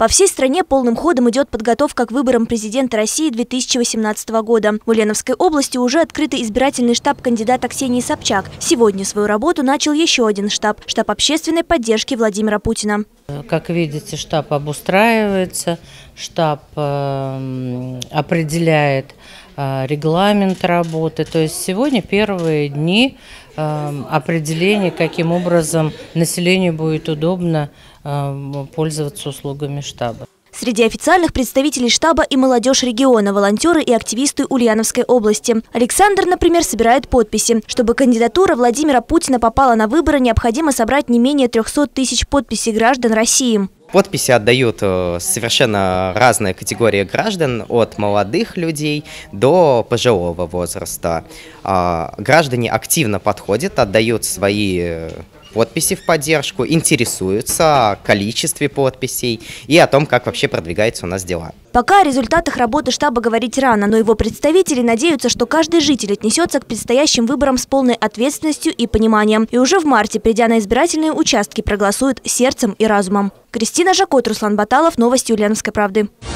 По всей стране полным ходом идет подготовка к выборам президента России 2018 года. В Ульяновской области уже открытый избирательный штаб кандидата Ксении Собчак. Сегодня свою работу начал еще один штаб – штаб общественной поддержки Владимира Путина. Как видите, штаб обустраивается, штаб определяет регламент работы. То есть сегодня первые дни определения, каким образом населению будет удобно пользоваться услугами штаба. Среди официальных представителей штаба и молодежь региона, волонтеры и активисты Ульяновской области. Александр, например, собирает подписи. Чтобы кандидатура Владимира Путина попала на выборы, необходимо собрать не менее 300 тысяч подписей граждан России. Подписи отдают совершенно разные категории граждан, от молодых людей до пожилого возраста. Граждане активно подходят, отдают свои подписи в поддержку, интересуются о количестве подписей и о том, как вообще продвигаются у нас дела. Пока о результатах работы штаба говорить рано, но его представители надеются, что каждый житель отнесется к предстоящим выборам с полной ответственностью и пониманием. И уже в марте, придя на избирательные участки, проголосуют сердцем и разумом. Кристина Жакот, Руслан Баталов, новости Ульяновской правды.